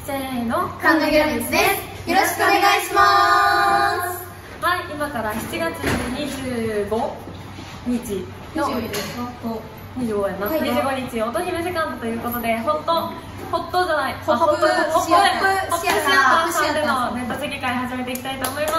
せーの、 神田ギラビスです。よろしくお願いします。 はい、今から7月25日の25やな、25日乙姫セカンドということで、ホットじゃない、ホップシアターさんでのネットチェキ会始めていきたいと思います。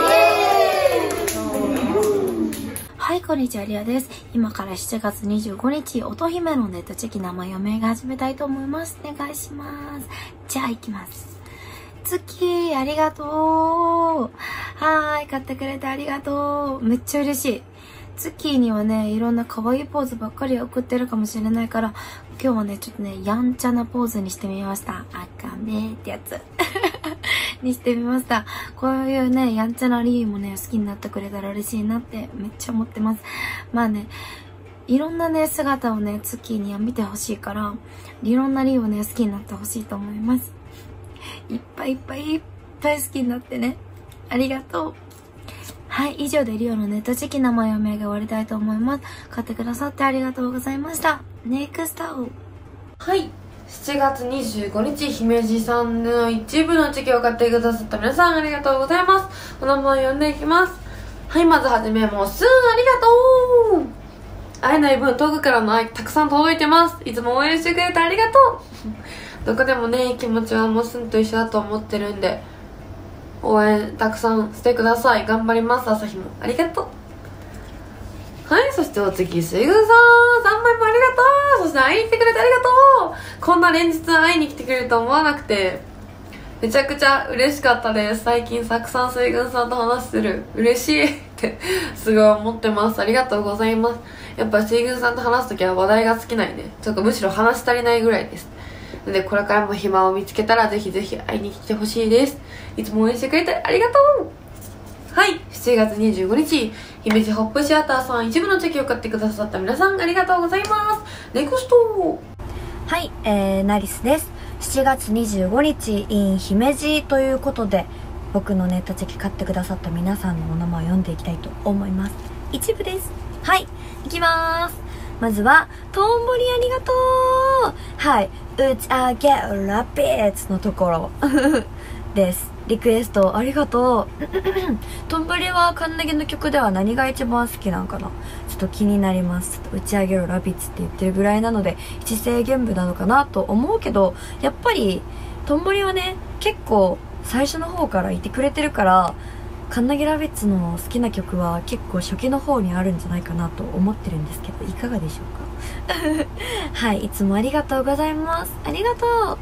はい、こんにちは、リアです。今から7月25日、乙姫のネットチェキ生読みが始めたいと思います。お願いします。じゃあ、行きます。月、ありがとう。はーい、買ってくれてありがとう。めっちゃ嬉しい。月にはね、いろんな可愛いポーズばっかり送ってるかもしれないから、今日はね、ちょっとね、やんちゃなポーズにしてみました。あかねってやつ。にしてみました。こういうね、やんちゃなリーもね、好きになってくれたら嬉しいなってめっちゃ思ってます。まあね、いろんなね、姿をね、月には見てほしいから、いろんなリーをね、好きになってほしいと思います。いっぱい好きになってね。ありがとう。はい、以上でリオのネットチェキ生読み上げ終わりたいと思います。買ってくださってありがとうございました。ネクスト。 はい、7月25日、姫路さんの一部のチェキを買ってくださった皆さんありがとうございます。お名前読んでいきます。はい、まずはじめ、もうすーありがとう。会えない分遠くからの愛たくさん届いてます。いつも応援してくれてありがとう。どこでもね、気持ちはもうすんと一緒だと思ってるんで、応援たくさんしてください。頑張ります。朝日もありがとう。はい、そしてお次、水軍さん3枚もありがとう。そして会いに来てくれてありがとう。こんな連日会いに来てくれると思わなくてめちゃくちゃ嬉しかったです。最近たくさん水軍さんと話してる。嬉しいってすごい思ってます。ありがとうございます。やっぱ水軍さんと話すときは話題が尽きないね。ちょっとむしろ話し足りないぐらいです。なのでこれからも暇を見つけたらぜひぜひ会いに来てほしいです。いつも応援してくれてありがとう。はい、7月25日、姫路ホップシアターさん一部のチェキを買ってくださった皆さんありがとうございます。ネクスト。 はい、ナリスです。7月25日 in 姫路ということで、僕のネットチェキ買ってくださった皆さんのお名前を読んでいきたいと思います。一部です。はい、いきまーす。まずは、とんぼりありがとう。はい、打ち上げラピッツのところです。リクエストありがとう。とんぼりはカンナギの曲では何が一番好きなんかな、ちょっと気になります。打ち上げろラピッツって言ってるぐらいなので七声玄舞なのかなと思うけど、やっぱりとんぼりはね、結構最初の方からいてくれてるから、カンナギラビッツの好きな曲は結構初期の方にあるんじゃないかなと思ってるんですけど、いかがでしょうか。はい、いつもありがとうございます。ありがとう。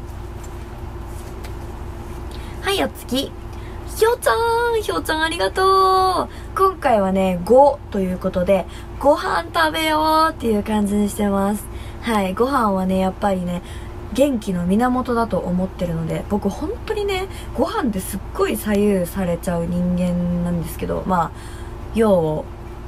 はい、お次。ひょうちゃんありがとう。今回はね、5ということで、ご飯食べようっていう感じにしてます。はい、ご飯はね、やっぱりね、元気の源だと思ってるので、僕本当にね、ご飯ですっごい左右されちゃう人間なんですけど、まあ、世を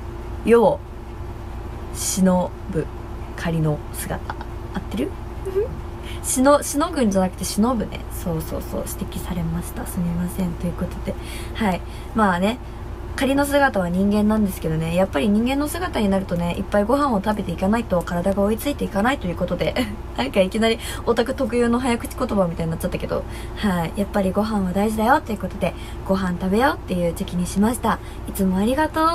忍ぶ仮の姿。合ってる？しのぐんじゃなくて忍ぶね。そう指摘されました。すみません。ということで、はい、まあね、仮の姿は人間なんですけどね、やっぱり人間の姿になるとね、いっぱいご飯を食べていかないと体が追いついていかないということでなんかいきなりオタク特有の早口言葉みたいになっちゃったけど、はい、やっぱりご飯は大事だよということで、ご飯食べようっていう時期にしました。いつもありがとう。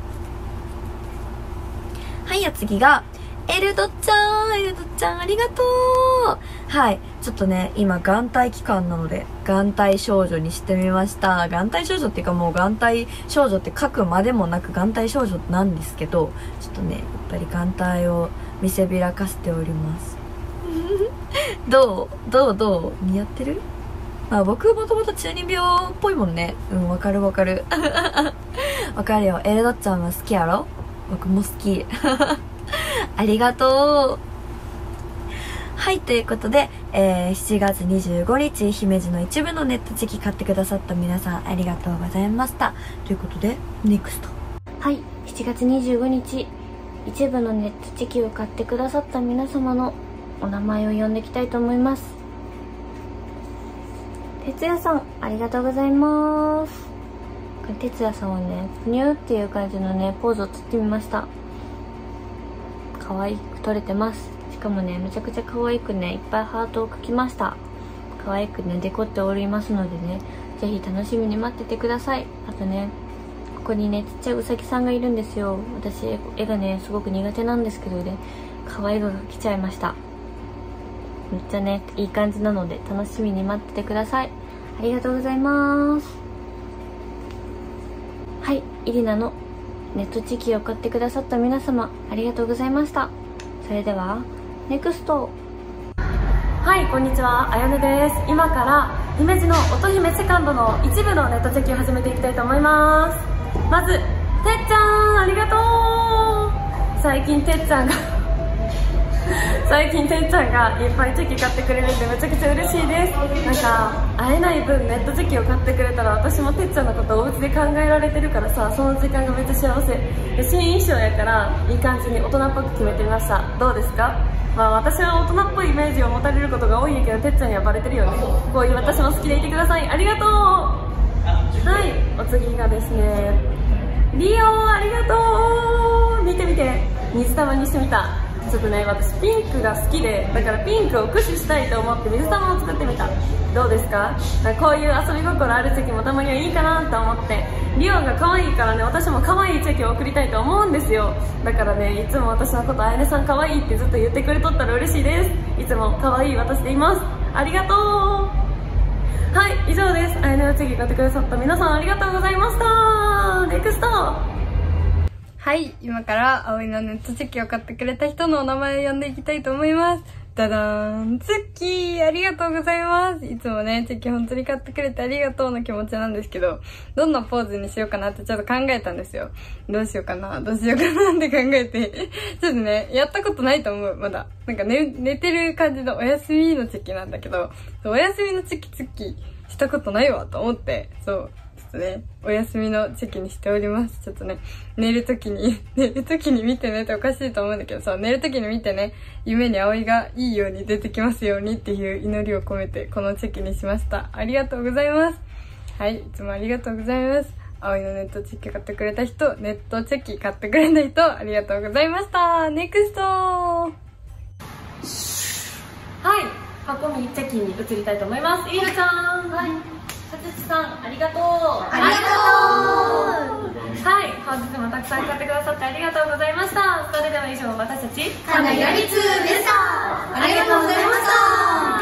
はい、お次がエルドちゃんありがとう。はい、ちょっとね、今眼帯期間なので眼帯少女にしてみました。眼帯少女っていうか、もう眼帯少女って書くまでもなく眼帯少女なんですけど、ちょっとね、やっぱり眼帯を見せびらかしておりますどう似合ってる？まあ僕もともと中二病っぽいもんね。うん、わかるわかるよ。エルドちゃんは好きやろ？僕も好きありがとう。はい、ということで、7月25日、姫路の一部のネットチェキ買ってくださった皆さんありがとうございました。ということで、ネクスト。 はい、7月25日、一部のネットチェキを買ってくださった皆様のお名前を呼んでいきたいと思います。哲也さん、ありがとうございます。哲也さんはね、ぷにゅーっていう感じのね、ポーズを撮ってみました。可愛く撮れてます。しかもね、めちゃくちゃ可愛くね、いっぱいハートを描きました。 可愛くねデコっておりますのでね、ぜひ楽しみに待っててください。あとね、ここにねちっちゃいうさぎさんがいるんですよ。私絵がねすごく苦手なんですけどね、可愛いのが来ちゃいました。めっちゃねいい感じなので楽しみに待っててください。ありがとうございます。はい、イリナのネットチキを買ってくださった皆様ありがとうございました。それではネクスト。 はい、こんにちは、あやねです。今から姫路の乙姫セカンドの一部のネットチェキを始めていきたいと思います。まずてっちゃん、ありがとう。最近てっちゃんがいっぱいチェキ買ってくれるんでめちゃくちゃ嬉しいです。なんか会えない分ネットチェキを買ってくれたら、私もてっちゃんのことをお家で考えられてるからさ、その時間がめっちゃ幸せで、新衣装やからいい感じに大人っぽく決めてみました。どうですか？まあ私は大人っぽいイメージを持たれることが多いんやけど、てっちゃんにはバレてるよね。こういう私も好きでいてください。ありがとう。はい、お次がですね、リオ、ありがとう。見て見て、水玉にしてみた。ちょっとね、私ピンクが好きで、だからピンクを駆使したいと思って水玉を作ってみた。どうですか？こういう遊び心あるチェキもたまにはいいかなと思って、リオが可愛いからね、私も可愛いチェキを送りたいと思うんですよ。だからね、いつも私のことあやねさん可愛いってずっと言ってくれとったら嬉しいです。いつも可愛い私でいます。ありがとう。はい、以上です。あやねのチェキ買ってくださった皆さんありがとうございました。ネクスト。 はい、今から葵のネットチェキを買ってくれた人のお名前を呼んでいきたいと思います。ダダーン、ツッキー、ありがとうございます。いつもね、チェキ本当に買ってくれてありがとうの気持ちなんですけど、どんなポーズにしようかなってちょっと考えたんですよ。どうしようかなって考えて、ちょっとね、やったことないと思う、まだ。なんか寝てる感じのお休みのチェキなんだけど、お休みのチェキツッキーしたことないわと思って、そう。ね、お休みのチェキにしております。ちょっとね、寝るときに見てねっておかしいと思うんだけど、そう、寝るときに見てね、夢に葵がいいように出てきますようにっていう祈りを込めてこのチェキにしました。ありがとうございます。はい、いつもありがとうございます。葵のネットチェキ買ってくれた人、ネットチェキ買ってくれた人、ありがとうございました。ネクスト。 はい、箱見チェキに移りたいと思います。イールちゃん。はい。はつちさん、ありがとう。 ありがとう。 はい、本日もたくさん買ってくださってありがとうございました。それでは以上、私たちかなやりつでした。ありがとうございました。